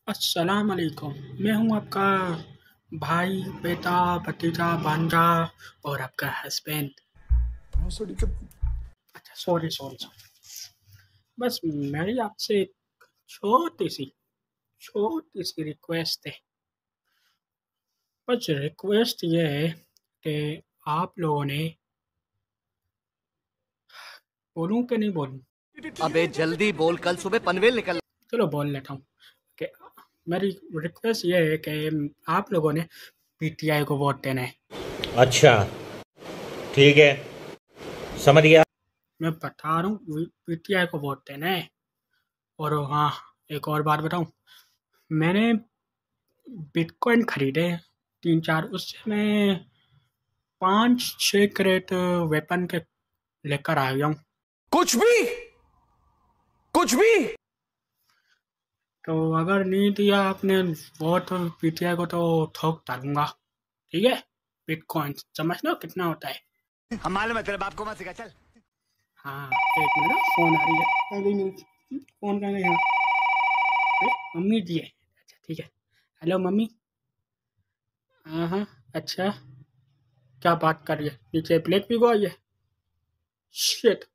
अस्सलाम वालेकुम। मैं हूँ आपका भाई, बेटा, भतीजा, भांजा और आपका हस्बैंड। अच्छा, सॉरी सॉरी सॉरी। बस मेरी आपसे एक छोटी सी छोटी सी रिक्वेस्ट है। बस रिक्वेस्ट ये है कि आप लोगों ने, बोलूँ कि नहीं बोलूँ? अबे जल्दी बोल, कल सुबह पनवेल निकल। चलो बोल लेता हूँ कि मेरी रिक्वेस्ट ये है कि आप लोगों ने पीटीआई को वोट देना है। अच्छा, ठीक है, समझ गया। मैं बता रहा हूँ, पीटीआई को वोट देना है। और हाँ, एक और बात बताऊँ, मैंने बिटकॉइन खरीदे 3-4, उससे मैं 5-6 क्रेट वेपन के लेकर आ गया हूँ। कुछ भी कुछ भी। तो अगर नहीं दिया आपने वोट पीटीआई को तो ठोक डालूंगा, ठीक है? बिटकॉइन समझ लो कितना होता है। हम मालूम है तेरे बाप को मत सिखा, चल। हाँ, एक मिनट, फोन आ रही है। आ गई मेरी फोन का। यहाँ मम्मी जी है। अच्छा ठीक है। Hello mummy. हाँ हाँ। अच्छा, क्या बात कर रही है? नीचे ब्लैक भी हुआ है। शिट।